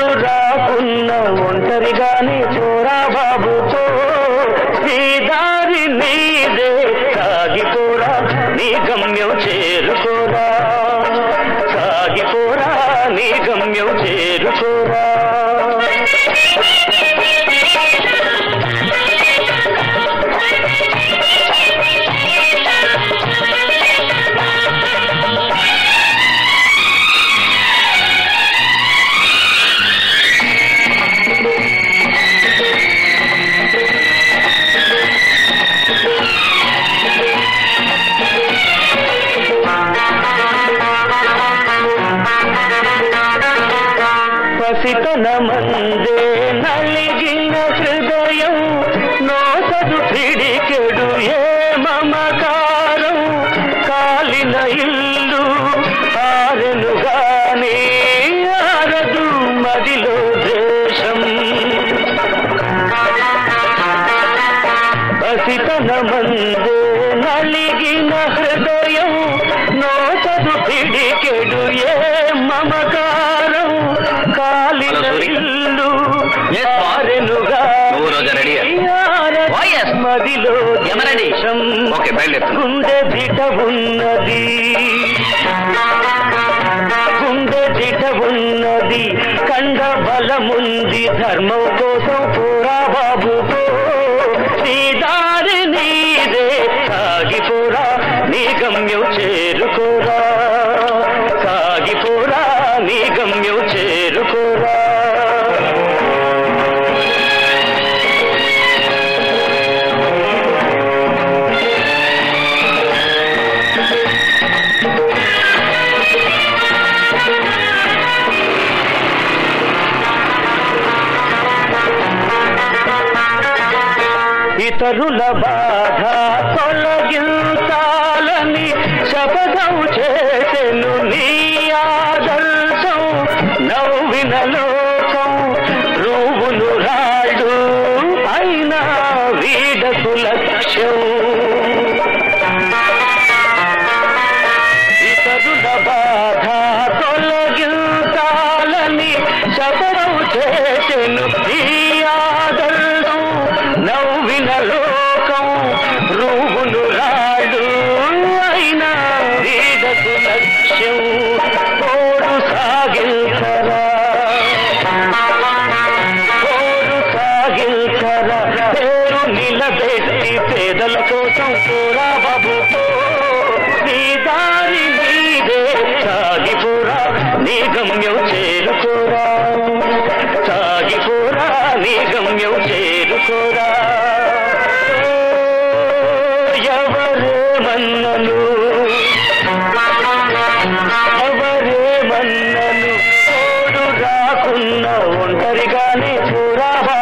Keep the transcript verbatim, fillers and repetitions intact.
తోడు రాకున్న ఒంటరిగానే పోరా బాబు పో శ్రీదారి నీదే సాగిపోరా నీ గమ్యం చేరుకోరా సాగిపోరా నీ గమ్యం చేరుకోరా పసితన మందే నలిగిన హృదయం నోసదు పిడికెడు ఏ మమకారం కాలిన ఇల్లు ఆరెను గాని ఆరదు మదిలో దేశం పసితన మందే నలిగిన హృదయం నోసదు పిడికెడు ఏ మమకారం కాలిన ఇల్లు ఆరెనుగా మదిలో దేశం గుండె దిట ఉన్నది గుండె దిట ఉన్నది కండ బలముంది ధర్మం కోసం పోరా బాబు పో శ్రీదారి నీదే సాగిపోరా నీ గమ్యం చేరుకోరా సాగిపోరా నీ గమ్యం చేరుకోరా ఇతరుల బాధ తొలగించాలని శపథం చేసెను నీ ఆదర్శం నవ్విన లోకం రూవులు రాళ్ళు అయినా వీడకు లక్ష్యం ఇతరుల బాధ తొలగించాలని శపథం చేసెను నీ ఆదర్శం నవ్విన లోకం రూవులు రాడు అయినా వీడకు లక్ష్యం తోడు సాగించరా తోడు సాగించరా పేరు నిలబెట్టి పేదల కోసం పోరా బాబు నీ దారి నీదే సాగిపోరా నీ గమ్యం చేరుకోరా సాగిపోరా నీ గమ్యం చేరుకోరా ఎవరేమన్నను ఎవరేమన్నను తోడు రాకున్న ఒంటరిగానే పోరా